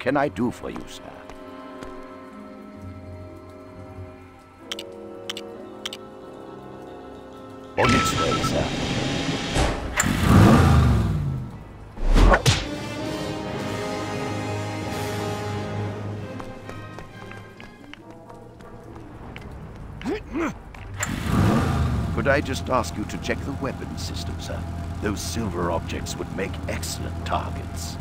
can I do for you, sir? On its way, sir. Could I just ask you to check the weapons system, sir? Those silver objects would make excellent targets.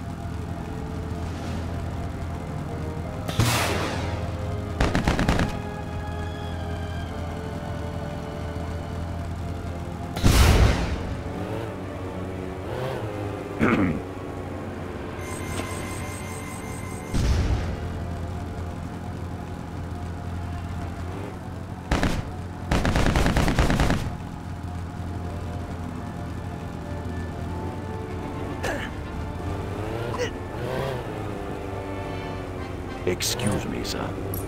Excuse me, sir.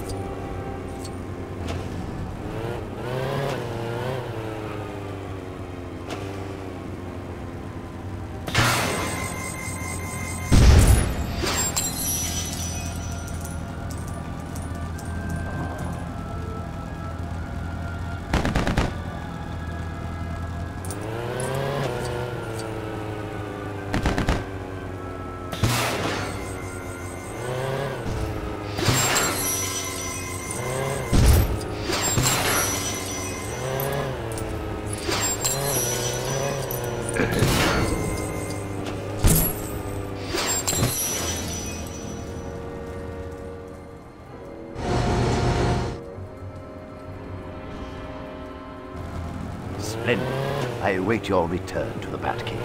Splendid. I await your return to the Batcave.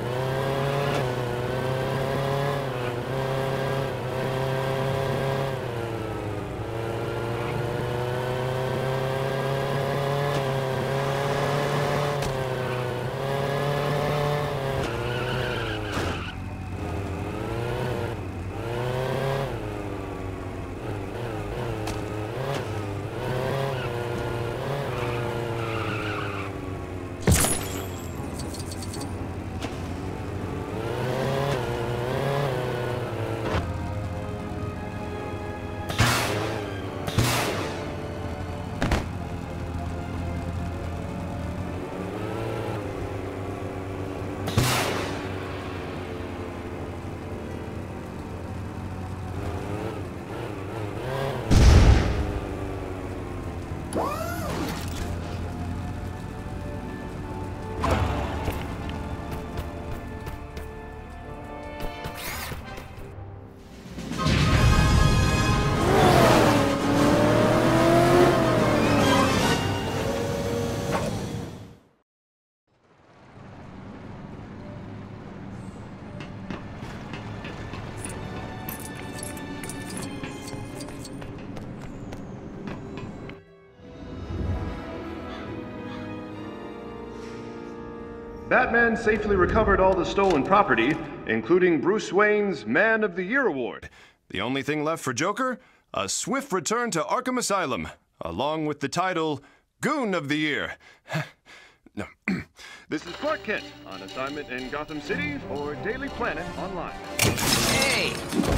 Batman safely recovered all the stolen property, including Bruce Wayne's Man of the Year award. The only thing left for Joker? A swift return to Arkham Asylum, along with the title Goon of the Year. No. This is Clark Kent, on assignment in Gotham City for Daily Planet Online. Hey!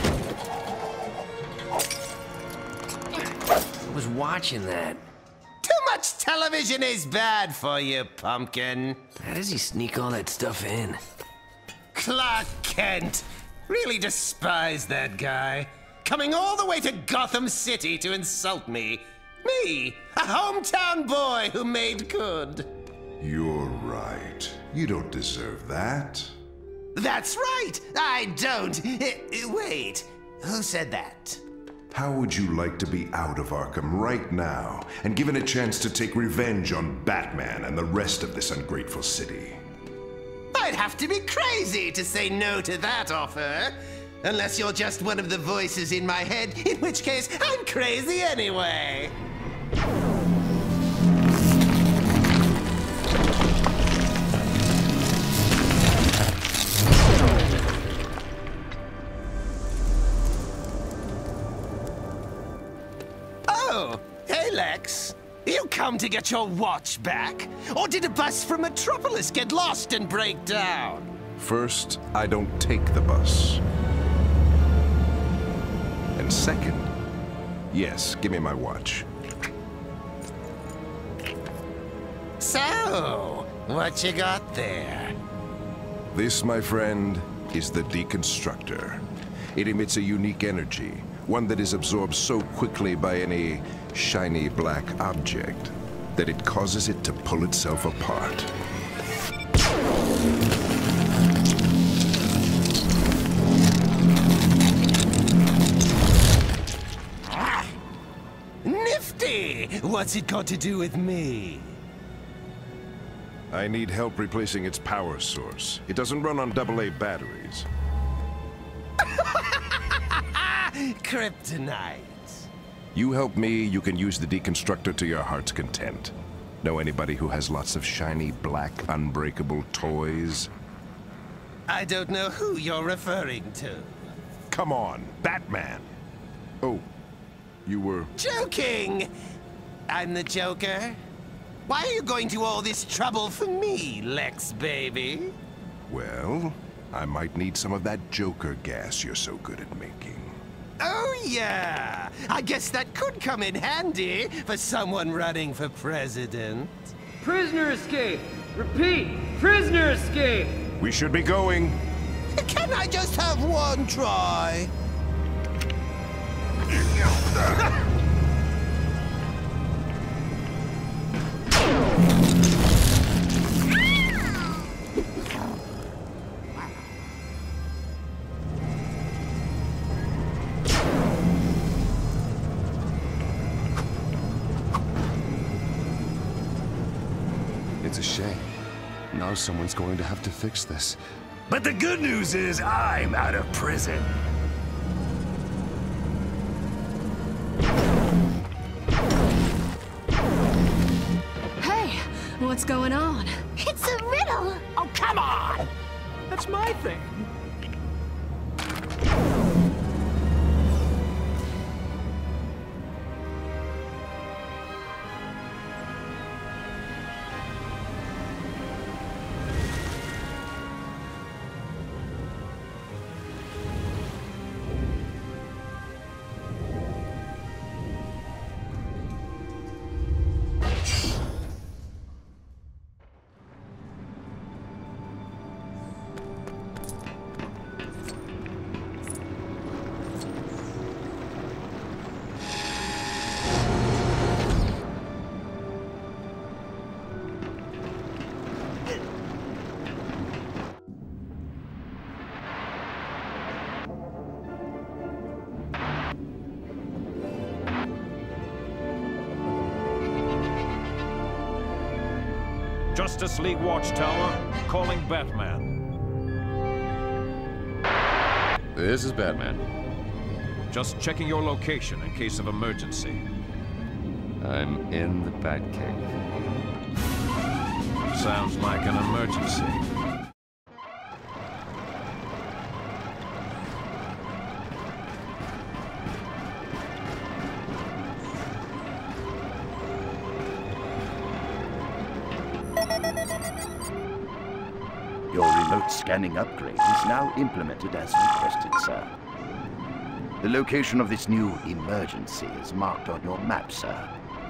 I was watching that. Too much television is bad for you, Pumpkin. How does he sneak all that stuff in? Clark Kent. Really despise that guy. Coming all the way to Gotham City to insult me. Me, a hometown boy who made good. You're right. You don't deserve that. That's right, I don't. Wait, who said that? How would you like to be out of Arkham right now and given a chance to take revenge on Batman and the rest of this ungrateful city? I'd have to be crazy to say no to that offer. Unless you're just one of the voices in my head, in which case I'm crazy anyway. Oh, hey Lex. You come to get your watch back? Or did a bus from Metropolis get lost and break down? First, I don't take the bus. And second, yes, give me my watch. So, what you got there? This, my friend, is the Deconstructor. It emits a unique energy, one that is absorbed so quickly by any shiny black object that it causes it to pull itself apart. Nifty! What's it got to do with me? I need help replacing its power source. It doesn't run on AA batteries. Kryptonite. You help me, you can use the Deconstructor to your heart's content. Know anybody who has lots of shiny, black, unbreakable toys? I don't know who you're referring to. Come on, Batman! Oh, you were... Joking! I'm the Joker. Why are you going to all this trouble for me, Lex baby? Well, I might need some of that Joker gas you're so good at making. Oh yeah! I guess that could come in handy for someone running for president. Prisoner escape! Repeat, prisoner escape! We should be going. Can I just have one try? It's a shame. Now someone's going to have to fix this. But the good news is I'm out of prison. Hey, what's going on? It's a riddle! Oh, come on! That's my thing. Justice League Watchtower, calling Batman. This is Batman. Just checking your location in case of emergency. I'm in the Batcave. Sounds like an emergency. Your remote scanning upgrade is now implemented as requested, sir. The location of this new emergency is marked on your map, sir.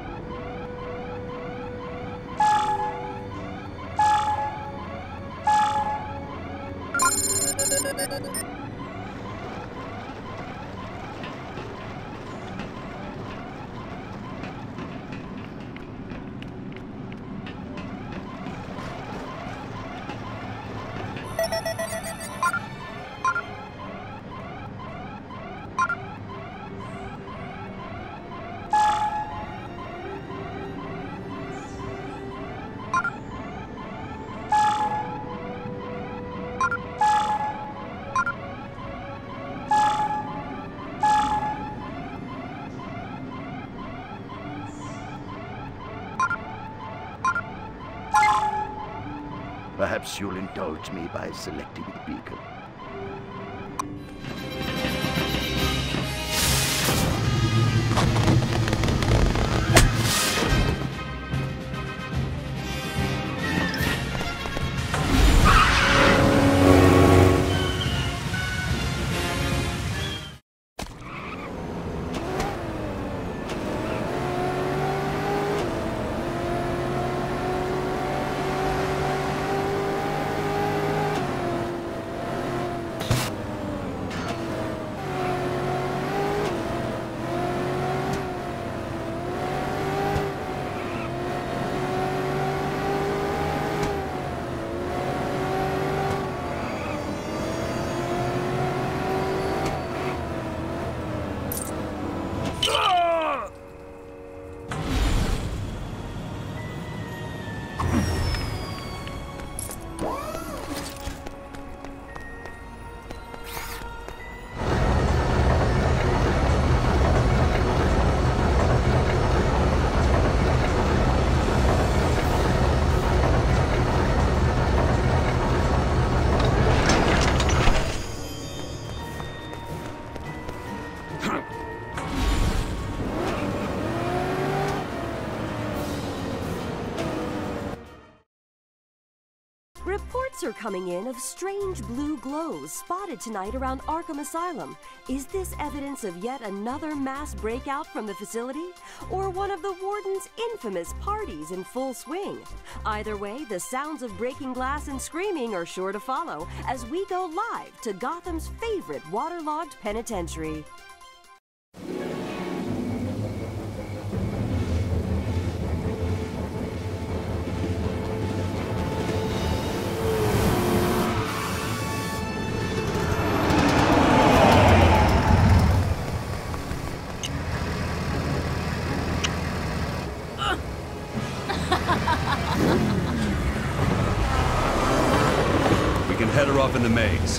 Perhaps you'll indulge me by selecting the beacon. Reports are coming in of strange blue glows spotted tonight around Arkham Asylum. Is this evidence of yet another mass breakout from the facility? Or one of the Warden's infamous parties in full swing? Either way, the sounds of breaking glass and screaming are sure to follow as we go live to Gotham's favorite waterlogged penitentiary. We can head her off in the maze.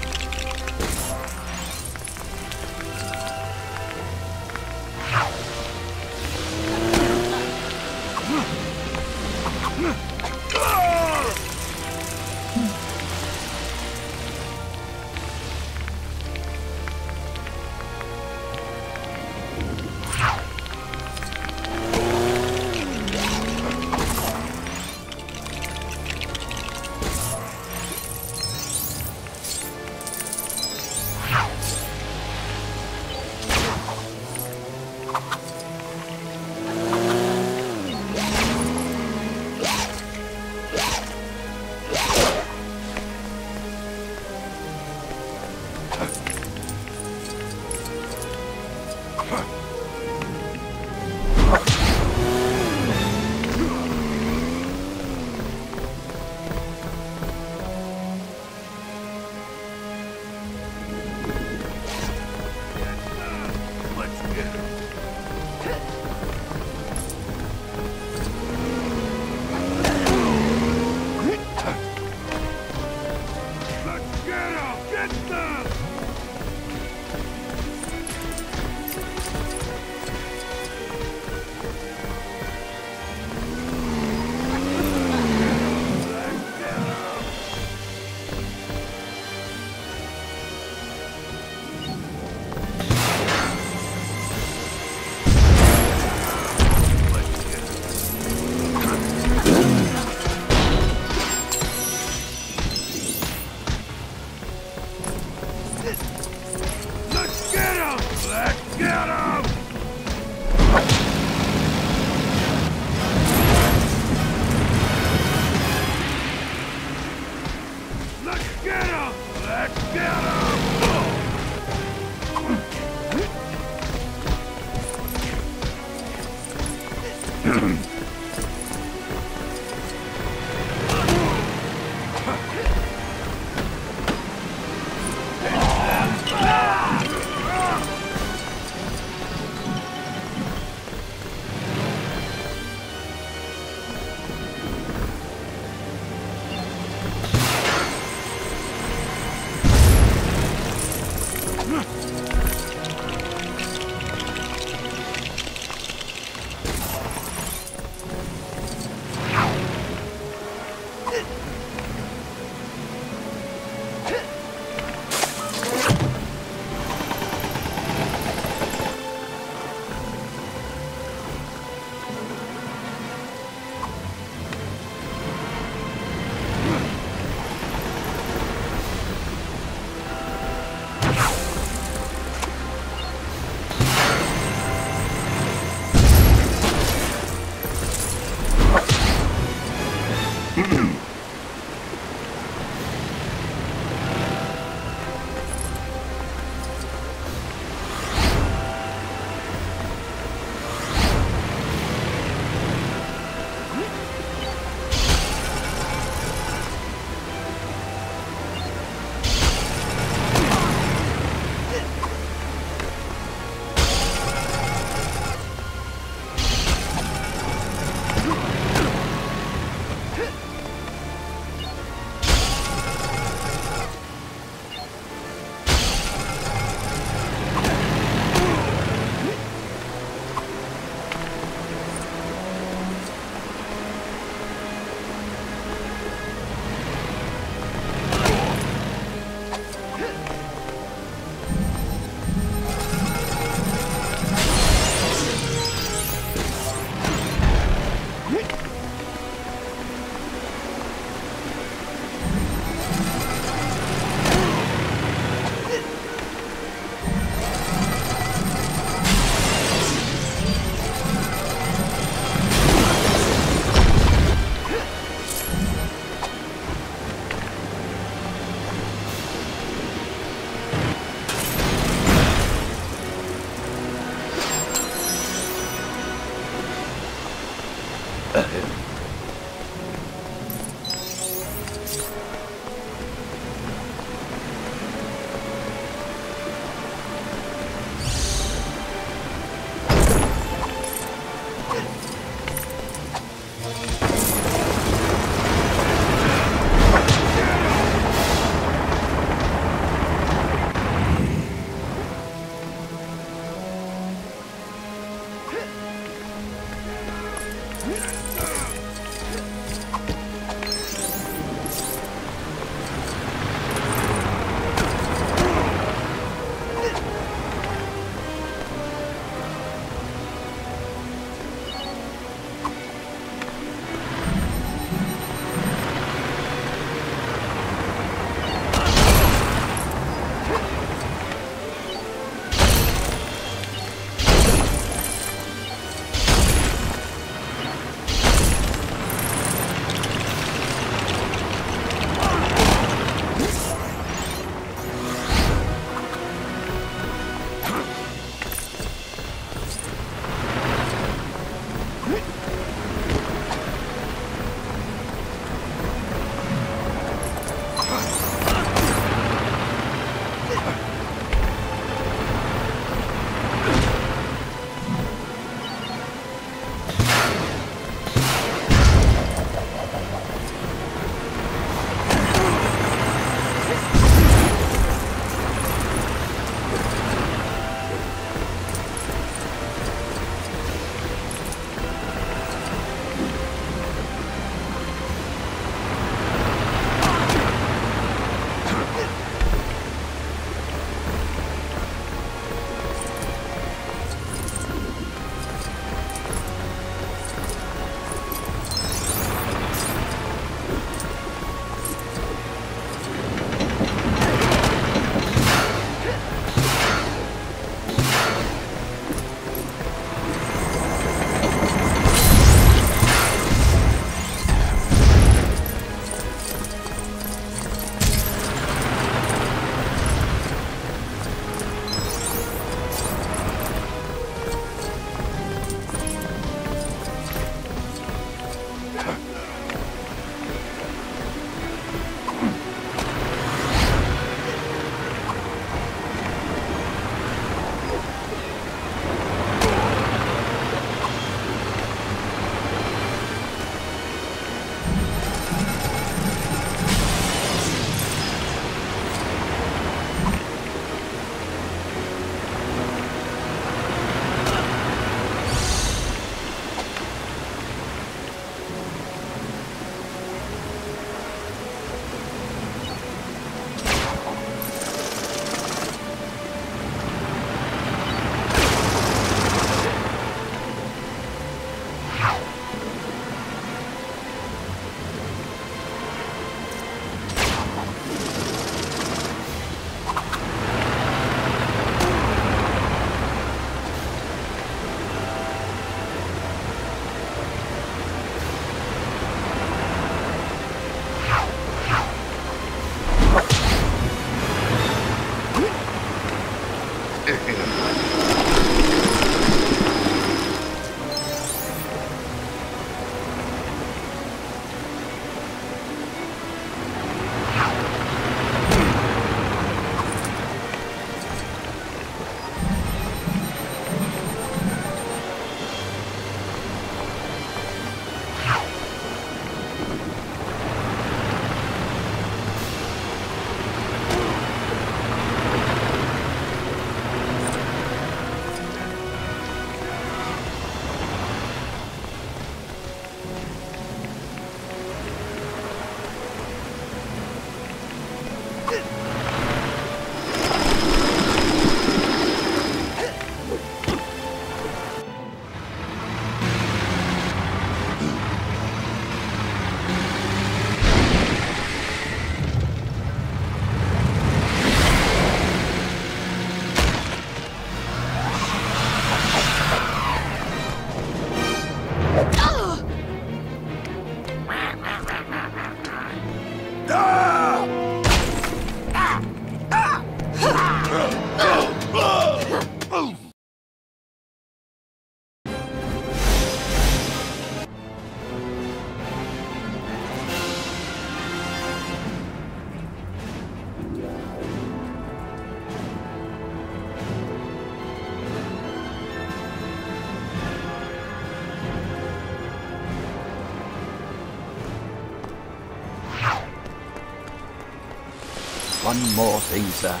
one more thing, sir.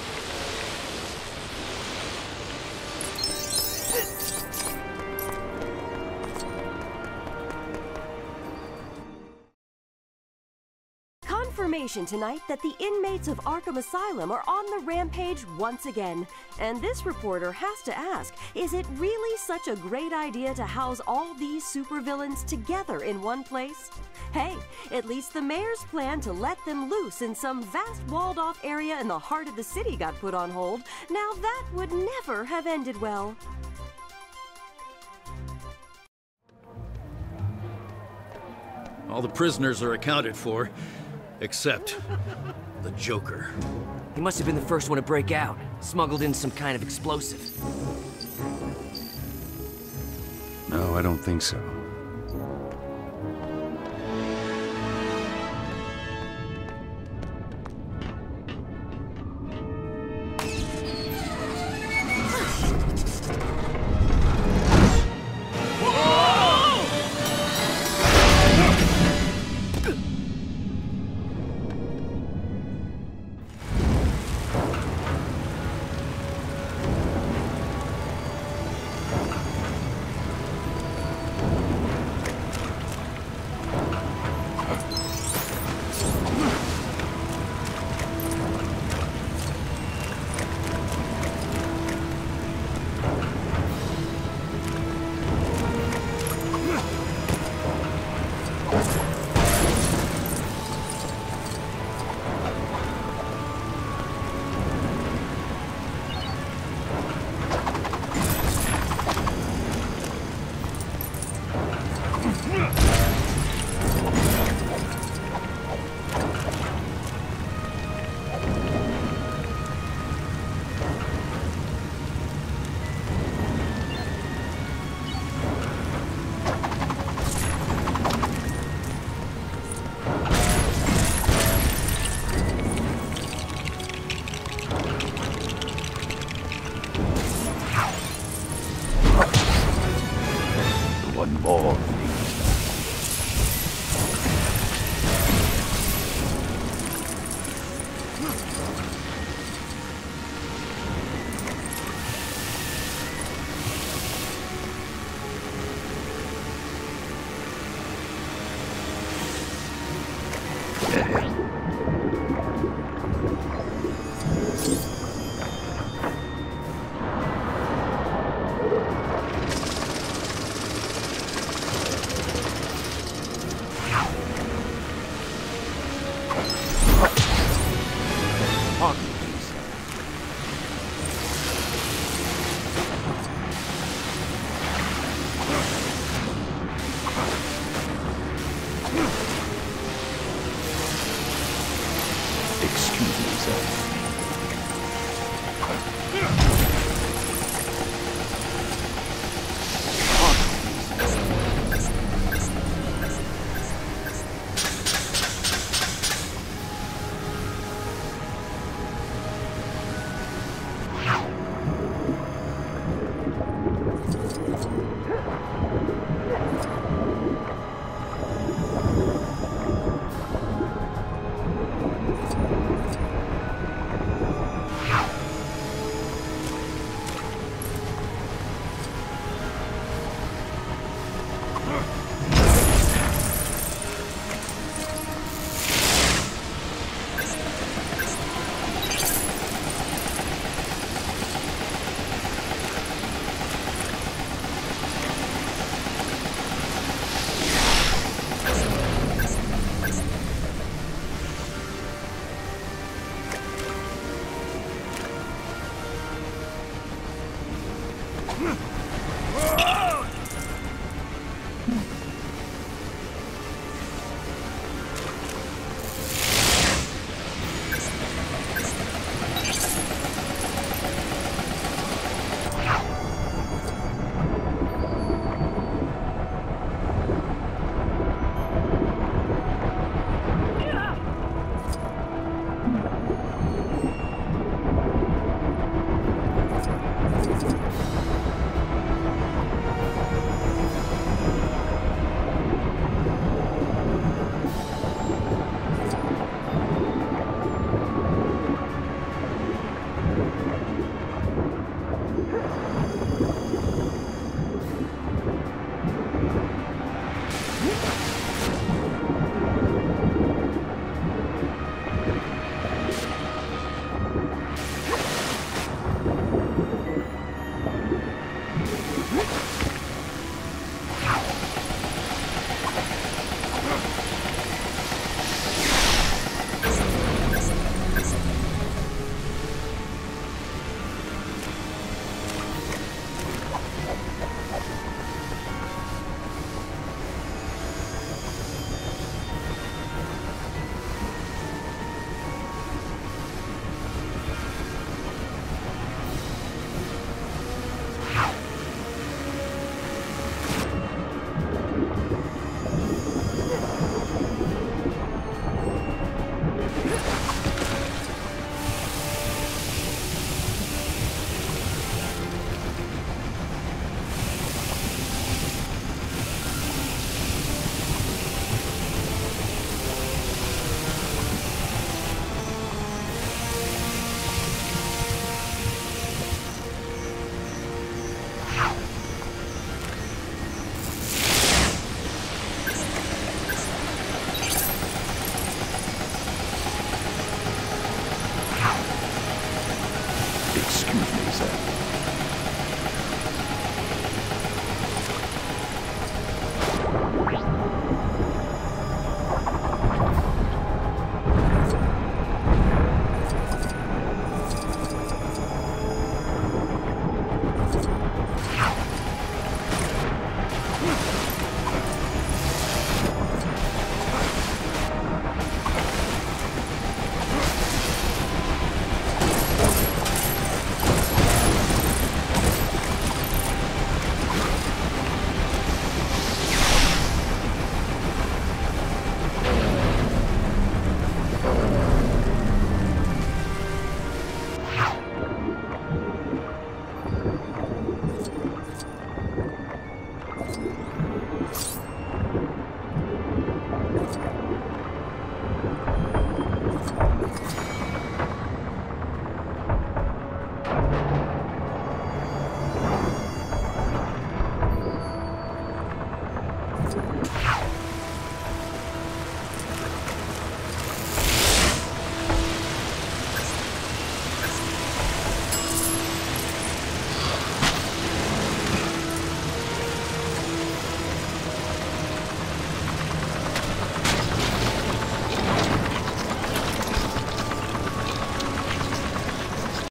Confirmation tonight that the inmates of Arkham Asylum are on the rampage once again. And this reporter has to ask, is it really such a great idea to house all these supervillains together in one place? Hey, at least the mayor's plan to let them loose in some vast walled-off area in the heart of the city got put on hold. Now that would never have ended well. All the prisoners are accounted for, except the Joker. He must have been the first one to break out. Smuggled in some kind of explosive. No, I don't think so. One more thing.